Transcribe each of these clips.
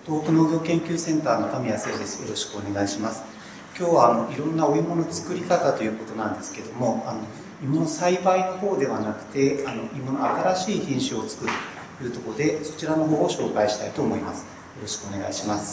東北農業研究センターの神谷誠です。よろしくお願いします。今日はいろんなお芋の作り方ということなんですけども、芋の栽培の方ではなくて、芋の新しい品種を作るというところで、そちらの方を紹介したいと思います。よろしくお願いします。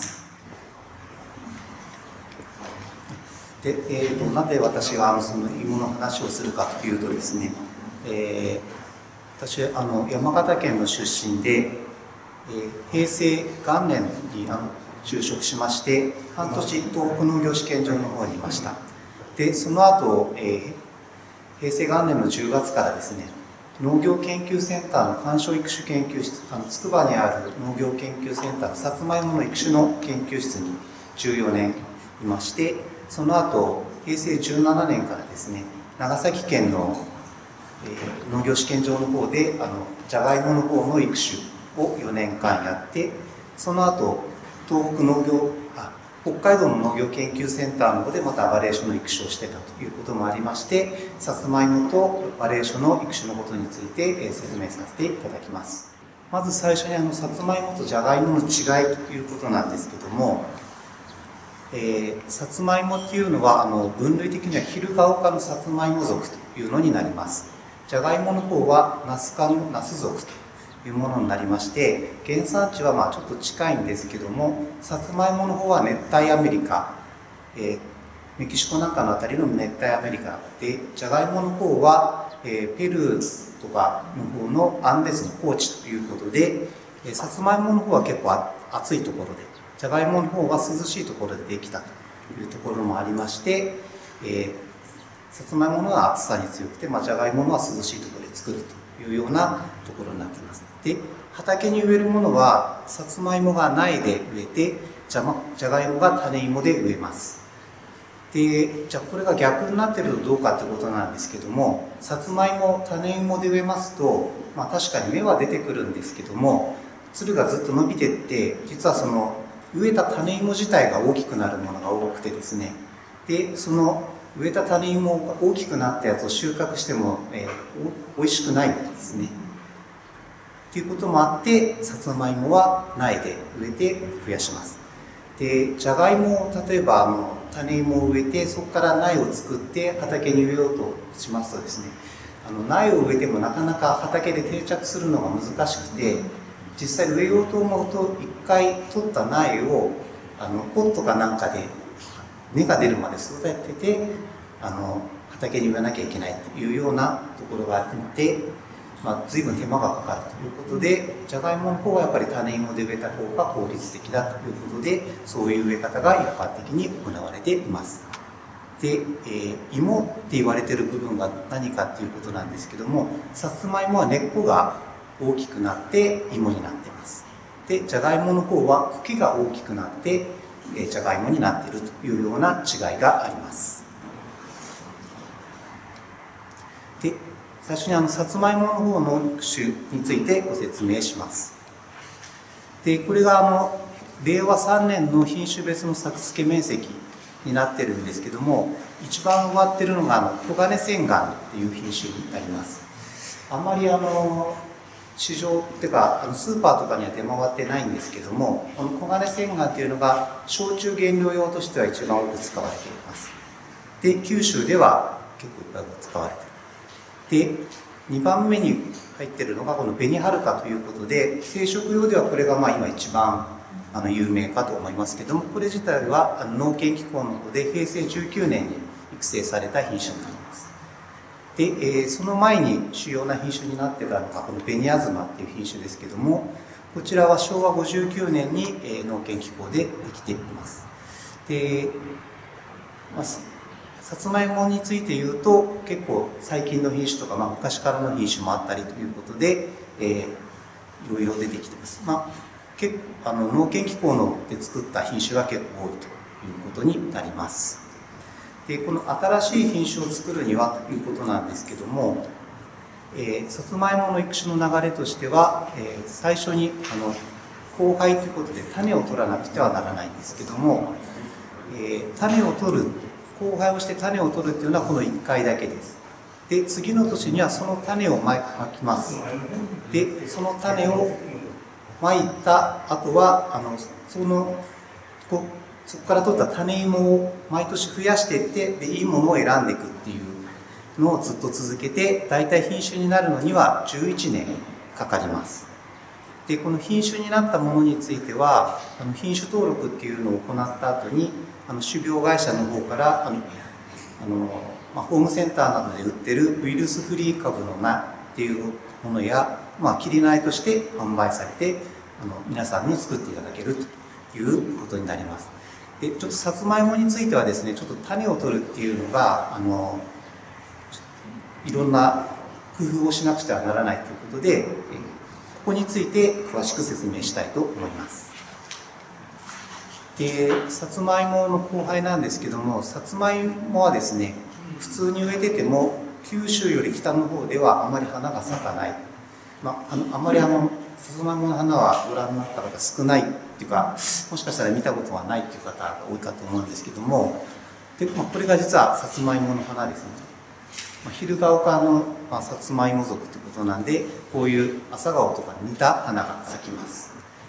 で、なぜ私がその芋の話をするかというとですね、私山形県の出身で、平成元年に就職しまして、半年東北農業試験場の方にいました。で、その後、平成元年の10月からですね、農業研究センターの観賞育種研究室、つくばにある農業研究センターのさつまいもの育種の研究室に14年いまして、その後平成17年からですね、長崎県の、農業試験場の方でじゃがいもの方の育種を4年間やって、その後北海道の農業研究センターの方でまたバリエーションの育種をしてたということもありまして、さつまいもとバリエーションの育種のことについて説明させていただきます。まず最初にさつまいもとじゃがいもの違いということなんですけども、さつまいもっていうのは分類的にはヒルガオ科のさつまいも属というのになります。じゃがいもの方はナス科のナス属というものになりまして、原産地はちょっと近いんですけども、さつまいもの方は熱帯アメリカ、メキシコなんかのあたりの熱帯アメリカで、じゃがいもの方は、ペルーとかの方のアンデスの高地ということで、さつまいもの方は結構暑いところで、じゃがいもの方は涼しいところでできたというところもありまして、さつまいものは暑さに強くて、じゃがいものは涼しいところで作るというようなところになっています。で、畑に植えるものはさつまいもが苗で植えて、じゃがいもが種芋で植えます。で、じゃあこれが逆になっているとどうかということなんですけども、さつまいもを種芋で植えますと、確かに芽は出てくるんですけども、つるがずっと伸びていって、実はその植えた種芋自体が大きくなるものが多くてですね、でその植えた種芋が大きくなったやつを収穫しても、美味しくないんですね。ということもあって、さつまいもは苗で植えて増やします。で、じゃがいもを例えば種芋を植えて、そこから苗を作って畑に植えようとしますとですね、苗を植えてもなかなか畑で定着するのが難しくて、実際植えようと思うと一回取った苗をポットかなんかで根が出るまで育てて畑に植えなきゃいけないというようなところがあって、随分手間がかかるということで、じゃがいもの方はやっぱり種芋で植えた方が効率的だということで、そういう植え方が一般的に行われています。で、芋って言われている部分が何かっていうことなんですけども、さつまいもは根っこが大きくなって芋になっています。で、じゃがいもの方は茎が大きくなってじゃがいもになっているというような違いがあります。で、最初にさつまいもの方の育種についてご説明します。で、これが令和3年の品種別の作付け面積になってるんですけども、一番植わってるのが黄金千貫っていう品種になります。あんまり市場っていうかスーパーとかには出回ってないんですけども、この黄金千貫っていうのが焼酎原料用としては一番多く使われています。で、九州では結構いっぱい使われている。で、2番目に入っているのがこの紅はるかということで、生殖用ではこれが今一番有名かと思いますけども、これ自体は農研機構の方で平成19年に育成された品種になります。で、その前に主要な品種になってたのがこの紅あずまっていう品種ですけども、こちらは昭和59年に農研機構でできています。で、さつまいもについて言うと、結構最近の品種とか、昔からの品種もあったりということで、いろいろ出てきてます。結構農研機構で作った品種が結構多いということになります。で、この新しい品種を作るにはということなんですけども、さつまいもの育種の流れとしては、最初に交配ということで種を取らなくてはならないんですけども、種を取る、交配をして種を取るっていうのはこの1回だけです。で、次の年にはその種をまきます。で、その種をまいた後はそこから取った種芋を毎年増やしていってでいいものを選んでいくっていうのをずっと続けて、だいたい品種になるのには11年かかります。でこの品種になったものについては品種登録っていうのを行った後に種苗会社の方からホームセンターなどで売ってるウイルスフリー株の苗っていうものや、切り苗として販売されて皆さんに作っていただけるということになります。でちょっとさつまいもについてはですね、ちょっと種を取るっていうのがいろんな工夫をしなくてはならないということで、ここについて詳しく説明したいと思います。でさつまいもの交配なんですけども、さつまいもはですね、普通に植えてても九州より北の方ではあまり花が咲かない、あまりさつまいもの花はご覧になった方少ないっていうか、もしかしたら見たことはないっていう方が多いかと思うんですけども、で、これが実はさつまいもの花ですね。昼が丘のさつまいも属ということなんで、こういう朝顔とかに似た花が咲きます。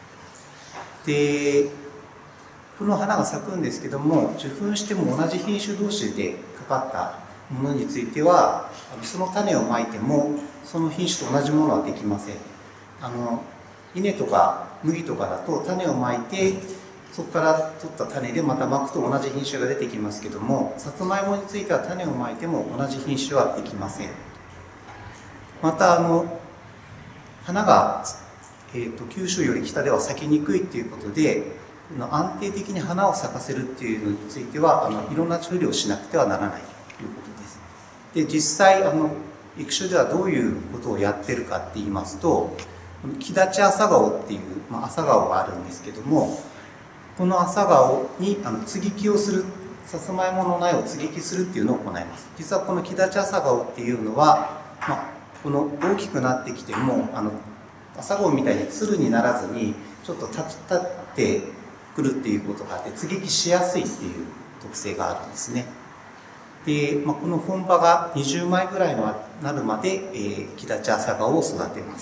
でこの花が咲くんですけども、受粉しても同じ品種同士でかかったものについてはその種をまいてもその品種と同じものはできません。稲とか麦とかだと種をまいてそこから取った種でまたまくと同じ品種が出てきますけども、さつまいもについては種をまいても同じ品種はできません。また花が、九州より北では咲きにくいということで、安定的に花を咲かせるっていうのについてはいろんな処理をしなくてはならないということです。で実際育種ではどういうことをやってるかって言いますと、木立朝顔っていう、朝顔があるんですけども、この朝顔に接ぎ木をする、さつまいもの苗を接ぎ木するっていうのを行います。実はこの木立朝顔っていうのは、この大きくなってきても朝顔みたいにつるにならずにちょっと立ってくるっていうことがあって、接ぎ木しやすいっていう特性があるんですね。で、この本葉が20枚ぐらいになるまで、木立朝顔を育てます。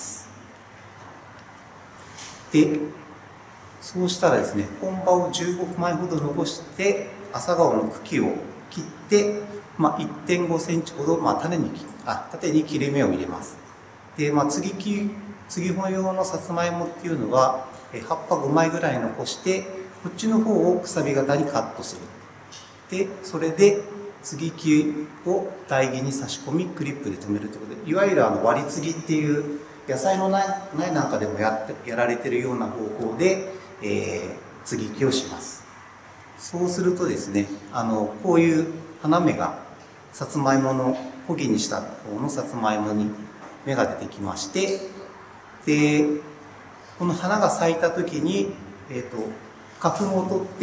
でそうしたらですね、本葉を15枚ほど残して朝顔の茎を切って、1.5 センチほど、縦に切れ目を入れます。で、継ぎ穂用のさつまいもっていうのは葉っぱ5枚ぐらい残して、こっちの方をくさび型にカットする。でそれで継ぎ木を台木に差し込みクリップで留めるということで、いわゆる割り継ぎっていう野菜の苗なんかでもやられてるような方法で、接ぎ木をします。そうするとですね、こういう花芽がさつまいもの穂木にした方のさつまいもに芽が出てきまして、でこの花が咲いた時に、花粉を取って、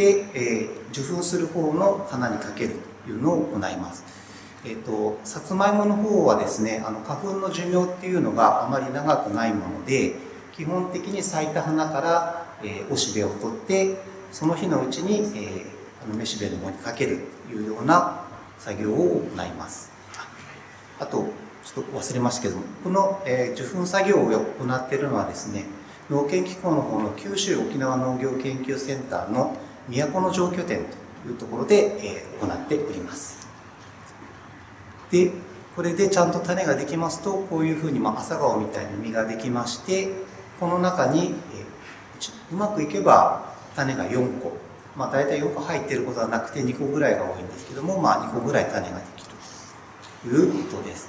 受粉する方の花にかけるというのを行います。さつまいもの方はですね、花粉の寿命っていうのがあまり長くないもので、基本的に咲いた花から、おしべを取ってその日のうちに、めしべの方にかけるというような作業を行います。あとちょっと忘れましたけども、この、受粉作業を行っているのはですね、農研機構の方の九州沖縄農業研究センターの都城拠点というところで、行っております。でこれでちゃんと種ができますと、こういうふうに朝顔みたいに実ができまして、この中に、うまくいけば種が4個、大体4個入っていることはなくて2個ぐらいが多いんですけども、2個ぐらい種ができるということです。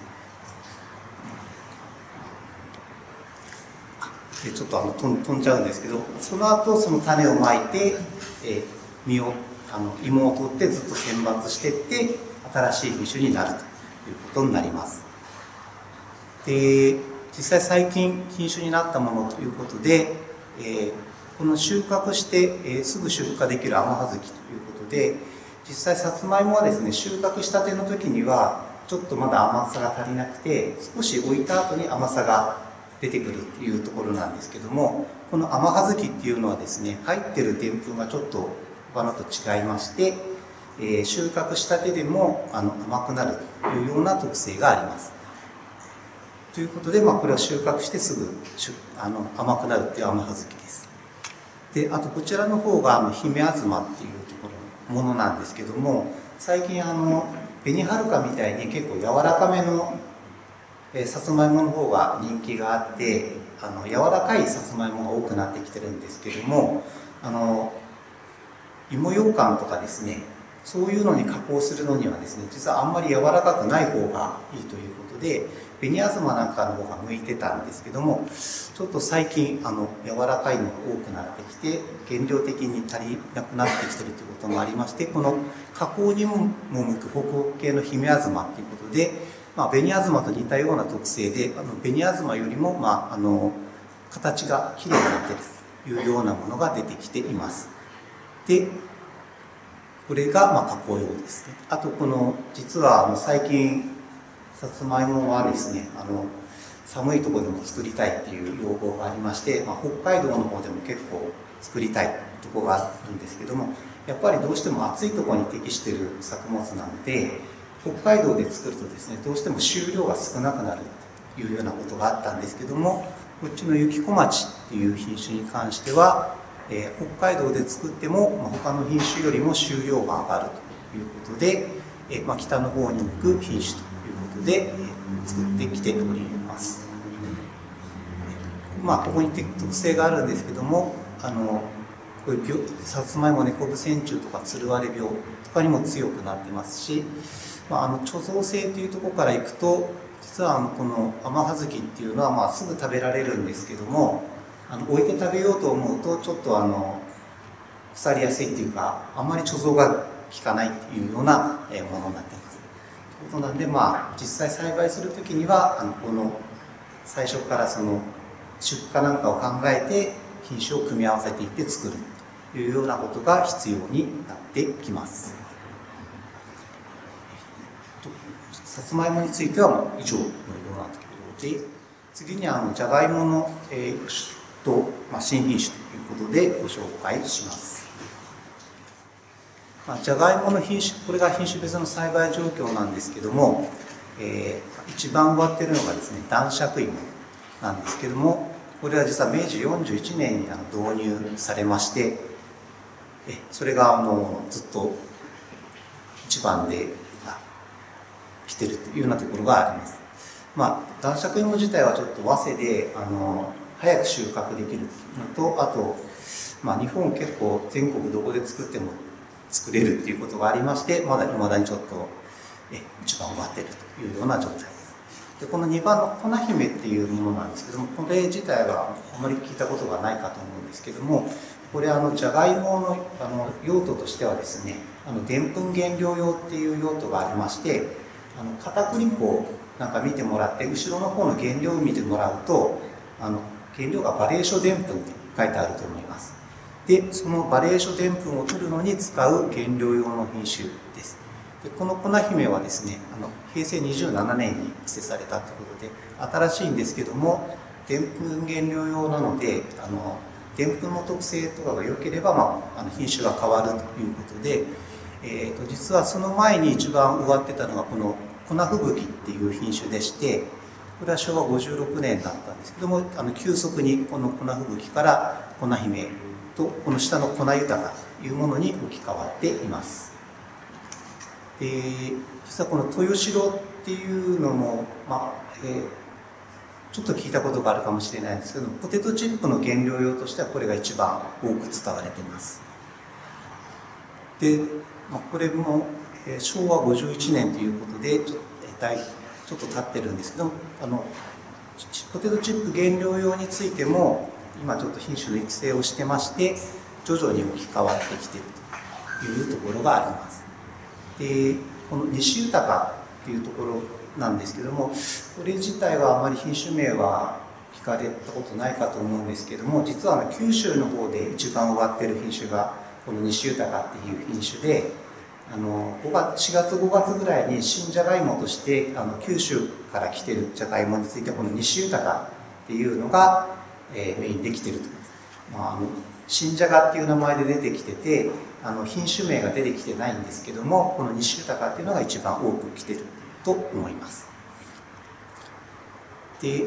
でちょっと飛んじゃうんですけど、その後その種をまいて、芋を取ってずっと選抜していって新しい品種になるということになります。で実際最近品種になったものということで、この収穫して、すぐ出荷できる甘葉月ということで、実際さつまいもはですね、収穫したての時にはちょっとまだ甘さが足りなくて、少し置いた後に甘さが出てくるというところなんですけども、この甘葉月っていうのはですね、入ってるでんぷんがちょっと他のと違いまして、収穫したてでも甘くなるというような特性があります。 ということで、これは収穫してすぐ甘くなるっていう甘葉月です。で、あとこちらの方が姫あずまっていうところのものなんですけども、最近紅はるかみたいに結構柔らかめのさつまいもの方が人気があって、柔らかいさつまいもが多くなってきてるんですけども、芋ようかんとかですね、そういうのに加工するのにはですね、実はあんまり柔らかくない方がいいということで、紅あずまなんかの方が向いてたんですけども、ちょっと最近柔らかいのが多くなってきて、原料的に足りなくなってきてるということもありまして、この加工にも向く北北系の姫あずまということで、紅あずまと似たような特性で、紅あずまよりも、形がきれいになっているというようなものが出てきています。で、これが加工用ですね。あと実は最近さつまいもはですね、寒いところでも作りたいっていう要望がありまして、北海道の方でも結構作りたいところがあるんですけども、やっぱりどうしても暑いところに適している作物なので、北海道で作るとですね、どうしても収量が少なくなるというようなことがあったんですけども、こっちの雪小町っていう品種に関しては、北海道で作っても、他の品種よりも収量が上がるということで、北の方に向く品種ということで、作ってきております。ここに特性があるんですけども、こういうさつまいも猫部線虫とかつる割れ病とかにも強くなってますし、貯蔵性というところからいくと、実はこの甘葉月っていうのはすぐ食べられるんですけども、置いて食べようと思うとちょっと腐りやすいっていうか、あんまり貯蔵が効かないっていうようなものになっています。ということなんで、実際栽培する時にはこの最初からその出荷なんかを考えて品種を組み合わせていって作るというようなことが必要になってきます。さつまいもについては以上のようなところで、次にじゃがいものと新品種ということでご紹介します。じゃがいもの品種、これが品種別の栽培状況なんですけども、一番植わっているのがですね、男爵芋なんですけども、これは実は明治41年に導入されまして、それがずっと一番で来てるというようなところがあります。男爵芋自体はちょっと早生で早く収穫できるのと、あと、日本結構全国どこで作っても作れるっていうことがありまして、まだ未だにちょっと一番植わっているというような状態です。で、この2番の粉姫っていうものなんですけども、これ自体はあまり聞いたことがないかと思うんですけども、これじゃがいもの用途としてはですね、でんぷん原料用っていう用途がありまして、片栗粉なんか見てもらって、後ろの方の原料を見てもらうと、原料がバレーショでんぷんって書いてあると思います。で、そのバレーショでんぷんを取るのに使う原料用の品種です。で、この粉姫はですね、平成27年に施設されたということで、新しいんですけども、でんぷん原料用なので、でんぷんの特性とかが良ければ、品種が変わるということで、実はその前に一番植わってたのがこの粉吹雪っていう品種でして、これは昭和56年だったんですけども、急速にこの粉吹雪から粉姫とこの下の粉豊かというものに置き換わっています。実はこの豊城っていうのも、ちょっと聞いたことがあるかもしれないんですけど、ポテトチップの原料用としてはこれが一番多く使われています。で、これも昭和51年ということでちょっと経ってるんですけども、ポテトチップ原料用についても今ちょっと品種の育成をしてまして、徐々に置き換わってきているというところがあります。で、この西豊っていうところなんですけども、これ自体はあまり品種名は聞かれたことないかと思うんですけども、実は九州の方で一番植わってる品種がこの西豊っていう品種で、4月5月ぐらいに新じゃがいもとして九州から来てるじゃがいもについてこの西豊っていうのが、メインできてると思います。新じゃがっていう名前で出てきてて、品種名が出てきてないんですけども、この西豊っていうのが一番多く来てると思います。 で、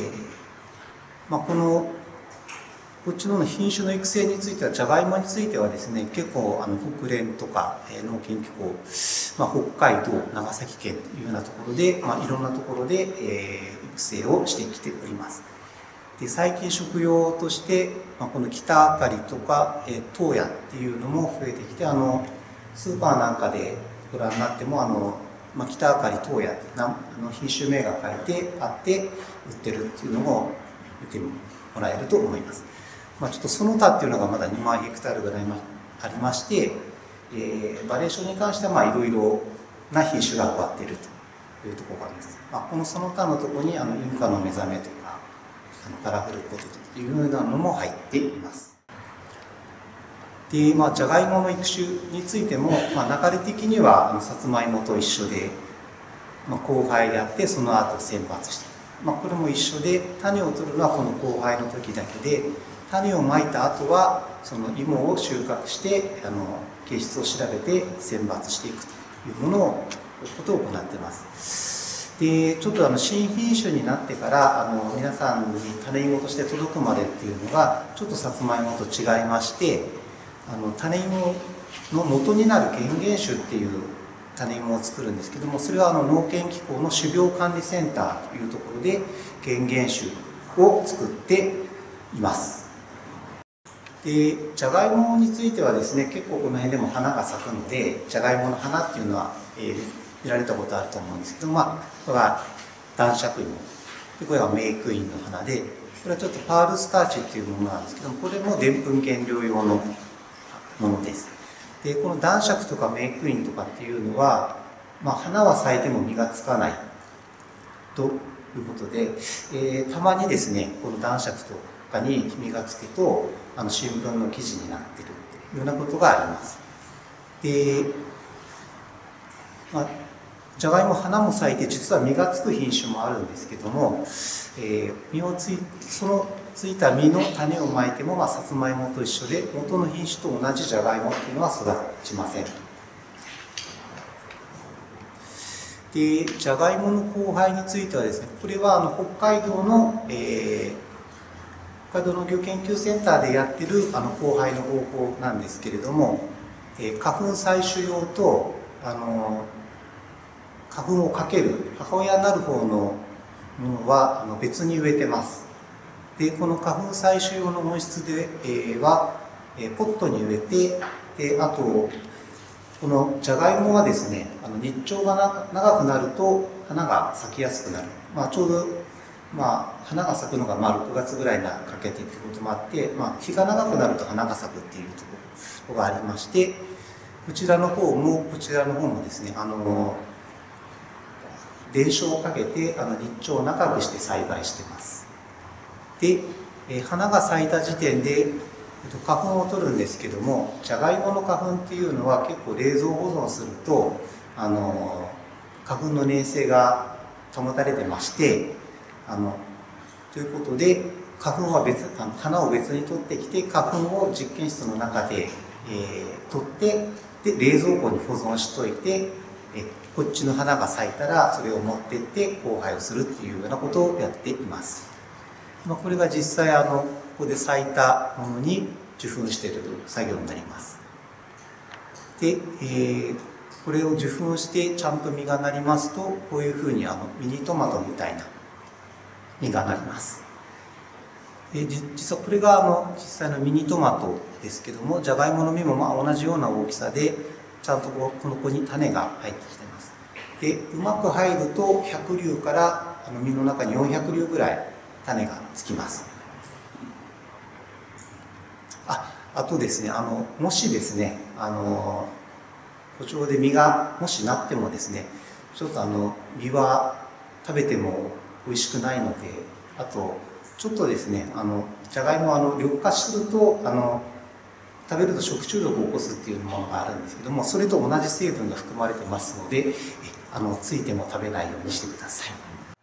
こっちの品種の育成については、じゃがいもについてはですね、結構国連とか農研機構、北海道、長崎県というようなところで、いろんなところで、育成をしてきております。で、最近食用として、この北あかりとか東野っていうのも増えてきて、スーパーなんかでご覧になっても北あかり東野品種名が書いてあって売ってるっていうのを見てもらえると思います。ちょっとその他っていうのがまだ2万ヘクタールぐらいありまして、バリエーションに関してはいろいろな品種が植わっているというところがあります。このその他のところにインカの目覚めとかカラフルポテトというようなのも入っています。で、じゃがいもの育種についても、流れ的にはさつまいもと一緒で、交配であってその後選抜して、これも一緒で、種を取るのはこの交配の時だけで、種をまいた後はその芋を収穫して形質を調べて選抜していくということを行っています。で、ちょっと新品種になってから皆さんに種芋として届くまでっていうのがちょっとさつまいもと違いまして、種芋の元になる原原種っていう種芋を作るんですけども、それは農研機構の種苗管理センターというところで原原種を作っています。で、じゃがいもについてはですね、結構この辺でも花が咲くので、じゃがいもの花っていうのは、見られたことあると思うんですけど、これは男爵芋で、これはメイクインの花で、これはちょっとパールスターチっていうものなんですけども、これもでんぷん原料用のものです。で、この男爵とかメイクインとかっていうのは、花は咲いても実がつかないということで、たまにですね、この男爵とかに実がつくと新聞の記事になっているというようなことがあります。で、じゃがいも花も咲いて実は実がつく品種もあるんですけども、そのついた実の種をまいても、さつまいもと一緒で元の品種と同じじゃがいもっていうのは育ちません。で、じゃがいもの交配についてはですね、これは北海道の農業研究センターでやってる交配の方法なんですけれども、花粉採取用と花粉をかける母親になる方のものは別に植えてます。で、この花粉採取用の温室ではポットに植えて、で、あとこのじゃがいもはですね、日照が長くなると花が咲きやすくなる。ちょうど花が咲くのが6月ぐらいにかけてということもあって、日が長くなると花が咲くっていうところがありまして、こちらの方もですね、電床をかけて日照を長くして栽培してます。で、花が咲いた時点で花粉を取るんですけども、じゃがいもの花粉っていうのは結構冷蔵保存すると花粉の粘性が保たれてまして、ということで花粉は花を別に取ってきて、花粉を実験室の中で、取ってで冷蔵庫に保存しといて、こっちの花が咲いたらそれを持ってって交配をするっていうようなことをやっています。これが実際ここで咲いたものに受粉している作業になります。で、これを受粉してちゃんと実がなりますと、こういうふうにミニトマトみたいな実がなります。実はこれが実際のミニトマトですけども、じゃがいもの実も同じような大きさで、ちゃんとこの子に種が入ってきてます。で、うまく入ると100粒から実の中に400粒ぐらい種がつきます。あとですね、もしですね、補聴で実がもしなってもですね、ちょっと実は食べても美味しくないので、あとちょっとですね、じゃがいも緑化すると食べると食中毒を起こすっていうものがあるんですけども、それと同じ成分が含まれてますので、ついても食べないようにしてください。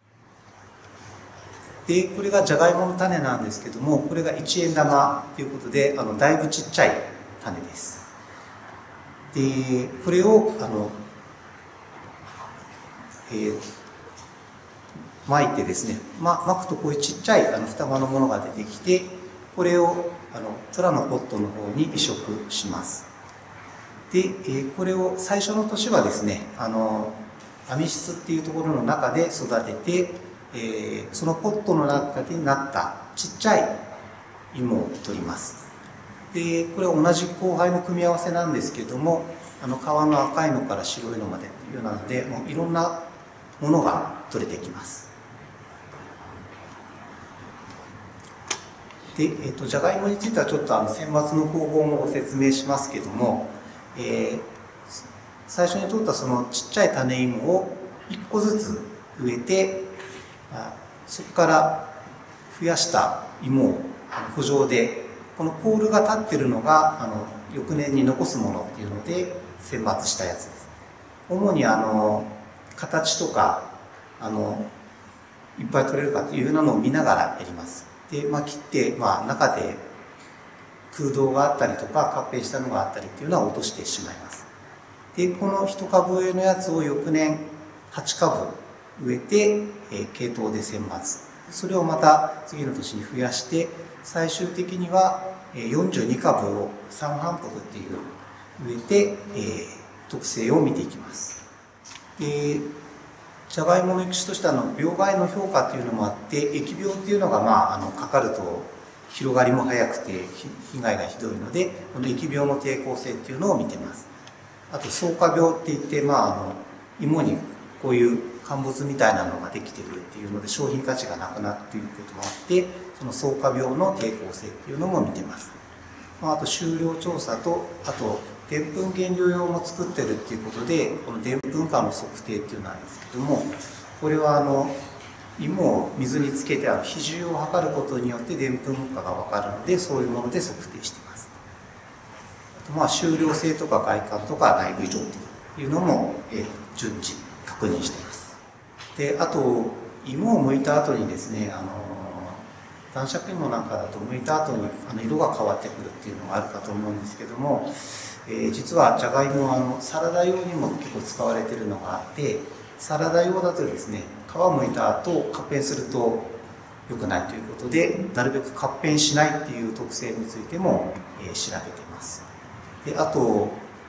で、これがじゃがいもの種なんですけども、これが1円玉ということでだいぶちっちゃい種です。で、これを巻いてですね、巻くとこういうちっちゃい双葉のものが出てきて、これをプラのポットの方に移植します。で、これを最初の年はですね、網室っていうところの中で育てて、そのポットの中になったちっちゃい芋を取ります。で、これは同じ交配の組み合わせなんですけども、皮の赤いのから白いのまでというようなので、もういろんなものが取れてきます。で、じゃがいもについてはちょっと選抜の方法もご説明しますけども、最初に取ったそのちっちゃい種芋を1個ずつ植えて、そこから増やした芋を圃場で、このポールが立ってるのが翌年に残すものっていうので選抜したやつです。主に形とかいっぱい取れるかっていうのを見ながらやります。で、切って、中で空洞があったりとか合併したのがあったりっていうのは落としてしまいます。で、この1株植えのやつを翌年8株植えて、系統で選抜、それをまた次の年に増やして、最終的には42株を三反復っていう植えて、特性を見ていきます。で、じゃがいもの育種として病害の評価っていうのもあって、疫病っていうのがかかると広がりも早くて被害がひどいので、この疫病の抵抗性っていうのを見てます。あと草加病っていって、芋にこういう陥没みたいなのができてくるっていうので商品価値がなくなるっていうこともあって、その草加病の抵抗性っていうのも見てます。あと収量調査と、あとでんぷん原料用も作ってるっていうことで、このでんぷん価の測定っていうのなんですけども、これは芋を水につけて比重を測ることによってでんぷん価が分かるので、そういうもので測定しています。あと収量性とか外観とか内部異常っていうのも順次確認しています。で、あと芋を剥いた後にですね、男爵芋なんかだと剥いた後に色が変わってくるっていうのがあるかと思うんですけども、実はじゃがいもはサラダ用にも結構使われているのがあって、サラダ用だとですね、皮剥いた後合併すると良くないということで、なるべく合併しないっていう特性についても、調べています。で、あと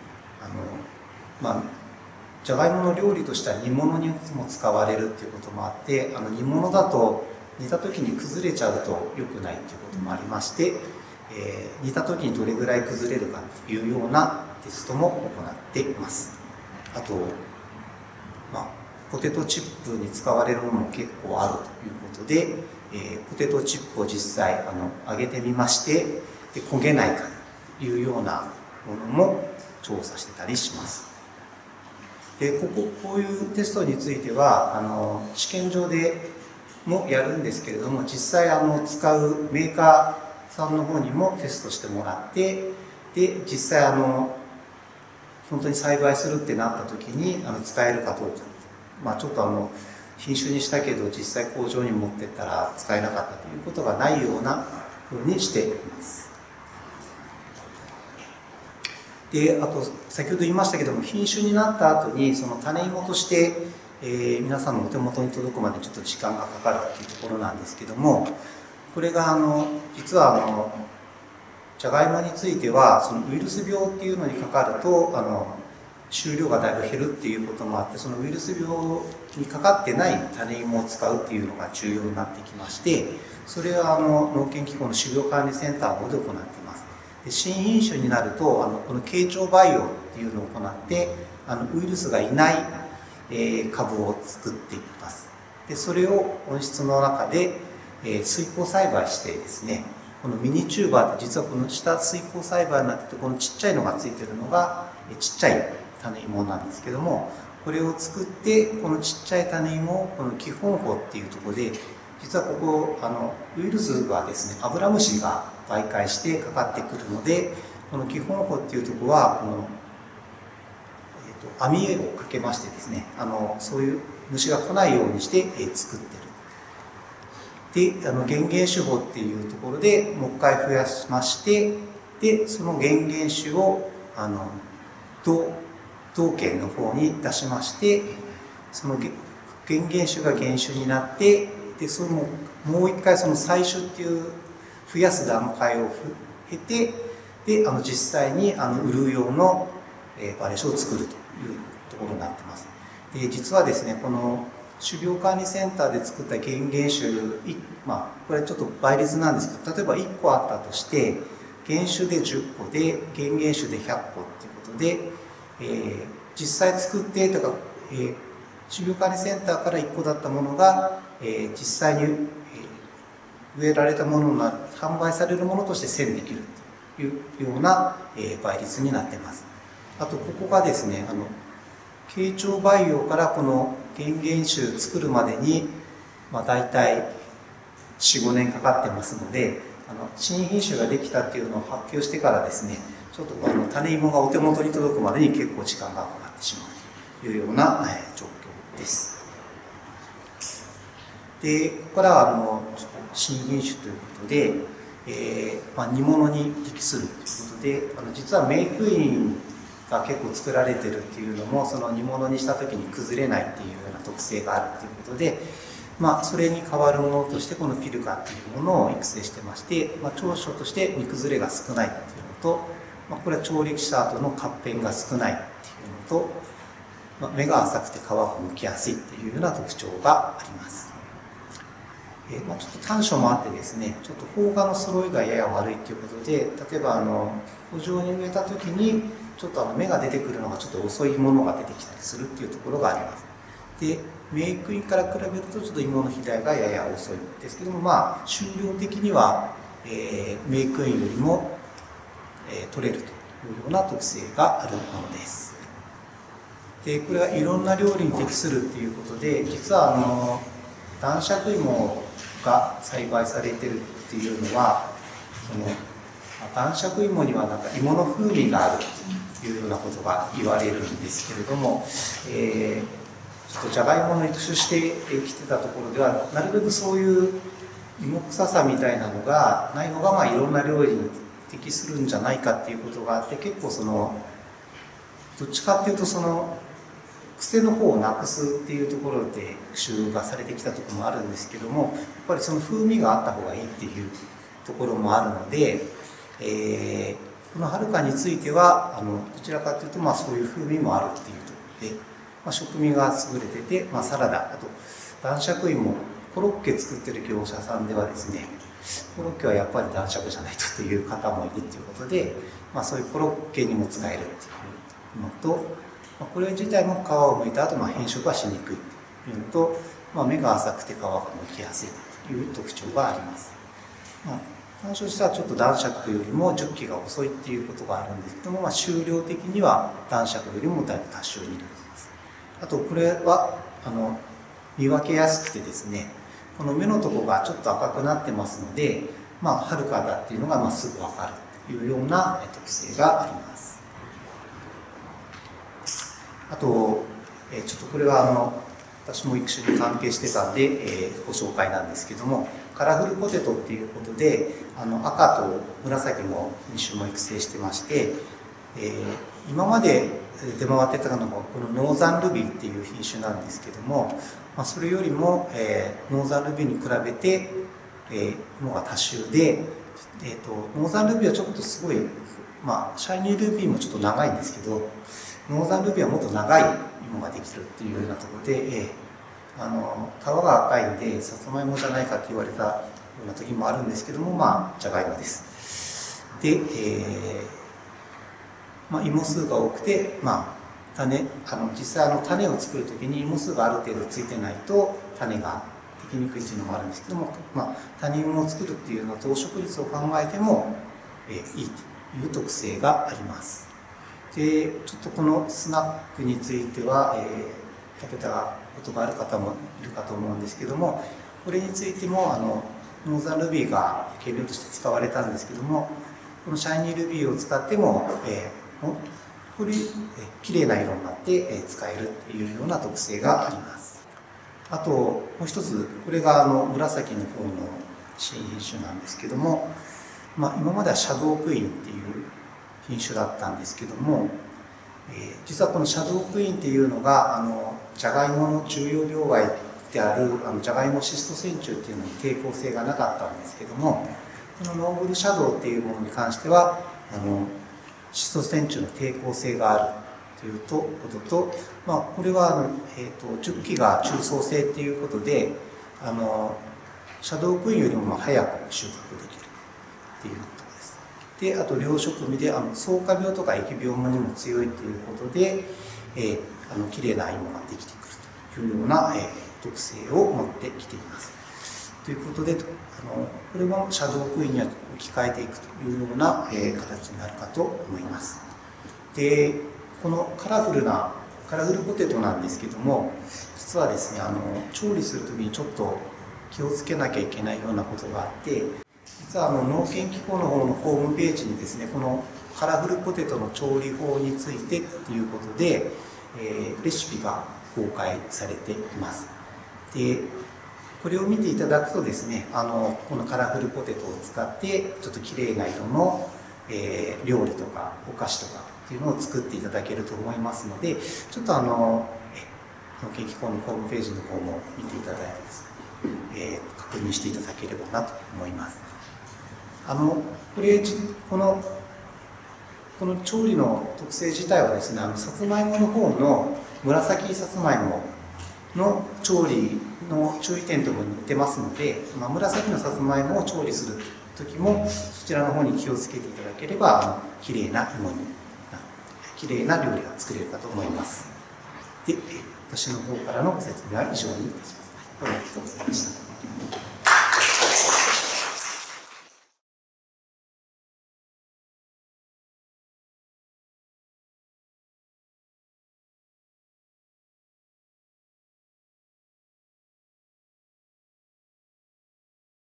じゃがいもの料理としては煮物にも使われるっていうこともあって、煮物だと煮た時に崩れちゃうと良くないっていうこともありまして、煮た時にどれぐらい崩れるかっていうようなテストも行っています。あと、ポテトチップに使われるものも結構あるということで、ポテトチップを実際揚げてみまして、で焦げないかというようなものも調査してたりします。で、こういうテストについては試験場でもやるんですけれども、実際使うメーカーさんの方にもテストしてもらって、で実際本当に栽培するってなった時に使えるかどうか、ちょっと品種にしたけど実際工場に持ってったら使えなかったということがないような風にしています。で、あと先ほど言いましたけども、品種になった後にその種芋として、皆さんのお手元に届くまでちょっと時間がかかるっていうところなんですけども、これが実はじゃがいもについてはそのウイルス病っていうのにかかると収量がだいぶ減るっていうこともあって、そのウイルス病にかかってない種芋を使うっていうのが重要になってきまして、それは農研機構の種苗管理センターの方で行っています。で、新品種になるとこの傾聴培養っていうのを行ってウイルスがいない株を作っていきます。で、それを温室の中で水耕栽培してですね、このミニチューバーって実はこの下水耕栽培になってて、このちっちゃいのがついてるのがちっちゃい種芋なんですけども、これを作ってこのちっちゃい種芋をこの基本穂っていうところで、実はここウイルスはですね、アブラムシが媒介してかかってくるので、この基本穂っていうところはこの網をかけましてですね、そういう虫が来ないようにして作ってる。で、原原種法っていうところでもう一回増やしまして、でその原原種を道県の方に出しまして、その原原種が原種になって、でそのもう一回その採種っていう増やす段階を経て、で実際に売る用のバリエーションを作るというところになってます。で実はですね、この種苗管理センターで作った原原種、これちょっと倍率なんですけど、例えば1個あったとして、原種で10個で原原種で100個っていうことで、実際作ってとか、種苗管理センターから1個だったものが、実際に、植えられたものが販売されるものとして1000できるというような、倍率になっています。あとここがですね、傾聴培養からこの原原種作るまでに、大体 4,5 年かかってますので、新品種ができたっていうのを発表してからですね、ちょっと種芋がお手元に届くまでに結構時間がかかってしまうというような状況です。でここからは新品種ということで、煮物に適するということで、実はメークインが結構作られてるっていうのも、その煮物にした時に崩れないっていうような特性があるということで、それに代わるものとしてこのピルカっていうものを育成してまして、長所として煮崩れが少ないっていうのと、これは調理した後の活変が少ないっていうのと、目が浅くて皮が剥きやすいっていうような特徴があります。ちょっと短所もあってですね、ちょっと萌芽の揃いがやや悪いということで、例えば圃場に植えた時にちょっと芽が出てくるのがちょっと遅いものが出てきたりするっていうところがあります。でメークインから比べるとちょっと芋の肥大がやや遅いんですけども、収量的には、メークインよりも、取れるというような特性があるものです。でこれはいろんな料理に適するっていうことで、実は男爵芋が栽培されてるっていうのは、男爵芋にはなんか芋の風味があるというようなことが言われるんですけれども、ちょっとじゃがいもの育種してきてたところでは、なるべくそういう芋臭さみたいなのがないのが、いろんな料理に適するんじゃないかっていうことがあって、結構どっちかっていうと癖の方をなくすっていうところで復習がされてきたところもあるんですけども、やっぱりその風味があった方がいいっていうところもあるので、このはるかについてはどちらかというとそういう風味もあるっていうところで、食味が優れてて、サラダ、あと男爵芋、コロッケ作ってる業者さんではですね、コロッケはやっぱり男爵じゃないとっていう方もいるということで、そういうコロッケにも使えるっていうのと、これ自体も皮を剥いた後、変色はしにくいというのと、目が浅くて皮が剥きやすいという特徴があります。短所としてはちょっと男爵よりも熟期が遅いっていうことがあるんですけども、収量的には男爵よりもだいぶ多収になります。あとこれは見分けやすくてですね、この目のところがちょっと赤くなってますので、はるかだっていうのがすぐ分かるというような特性があります。あと、ちょっとこれは私も育種に関係してたんで、ご紹介なんですけども、カラフルポテトっていうことで赤と紫の2種も育成してまして、今まで出回ってたのがこのノーザンルビーっていう品種なんですけども、それよりも、ノーザンルビーに比べて、芋が多種で、ノーザンルビーはちょっとすごい、シャイニールビーもちょっと長いんですけど、ノーザンルビーはもっと長い芋ができるっていうようなところで、皮が赤いんでさつまいもじゃないかって言われたような時もあるんですけども、じゃがいもです。で、芋数が多くて、実際種を作る時に芋数がある程度ついてないと種ができにくいっていうのもあるんですけども、種芋を作るっていうのと増殖率を考えても、いいという特性があります。でちょっとこのスナックについては、食べたことがある方もいるかと思うんですけども、これについてもノーザンルビーが原料として使われたんですけども、このシャイニールビーを使っても、これ綺麗な色になって使えるっていうような特性があります。あともう一つ、これが紫の方の新品種なんですけども、今まではシャドークイーンっていう品種だったんですけども、実はこのシャドークイーンっていうのがじゃがいもの重要病害であるじゃがいもシスト線虫っていうのに抵抗性がなかったんですけども、このノーブルシャドウっていうものに関してはシスト線虫の抵抗性があるということと、これは熟期が中層性っていうことでシャドウクイーンよりも早く収穫できるっていうことです。で、あと両食味で草加病とか疫病にも強いということで、きれいな芋ができてくるというような、特性を持ってきています。ということでこれもシャドウクイーンに置き換えていくというような、形になるかと思います。で、このカラフルポテトなんですけども、実はですね調理する時にちょっと気をつけなきゃいけないようなことがあって、実は農研機構の方のホームページにですね、このカラフルポテトの調理法についてっていうことで、レシピが公開されています。で、これを見ていただくとですね、このカラフルポテトを使ってちょっときれいな色の、料理とかお菓子とかっていうのを作っていただけると思いますので、ちょっと農研機構のホームページの方も見ていただいてですね、確認していただければなと思います。この調理の特性自体はですね、さつまいもの方の紫さつまいもの調理の注意点とも似てますので、紫のさつまいもを調理する時もそちらの方に気をつけていただければきれいな芋にきれいな料理が作れるかと思います。で、私の方からのご説明は以上にいたします。どうもありがとうございました。